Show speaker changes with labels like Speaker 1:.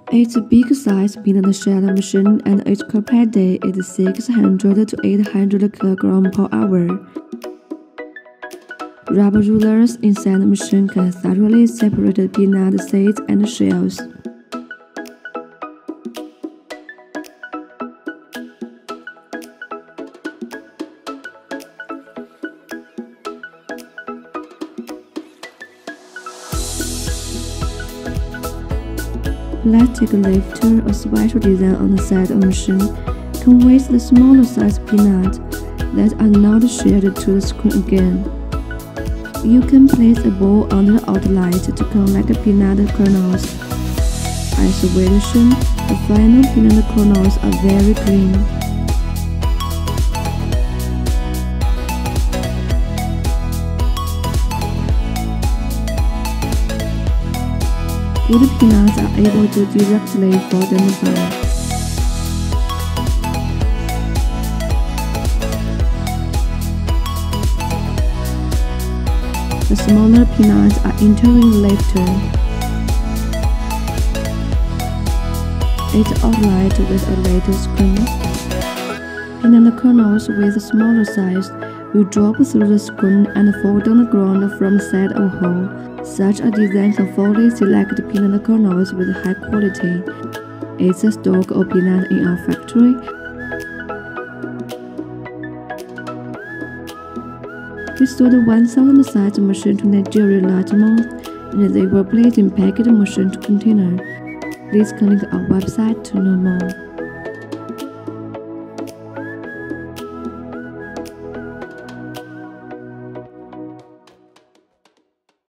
Speaker 1: It's a big-sized peanut shell machine and its capacity is 600 to 800 kg per hour. Rubber rulers inside the machine can thoroughly separate the peanut seeds and shells. Plastic lifter, a special design on the side of the machine, conveys the smaller size peanuts that are not shared to the screen again. You can place a bowl under the outlet to collect peanut kernels. Isolation, the final peanut kernels are very clean. Good peanuts are able to directly fall down the bar. The smaller peanuts are entering the lifter. It's outlined with a little screen. Peanut kernels with a smaller size will drop through the screen and fall down the ground from the side of a hole. Such a design can fully select peanut kernels with high quality. It's a stock of peanut in our factory. We sold 1,000 size machine to Nigeria last month, and they were placed in packaged machine container. Please click our website to know more.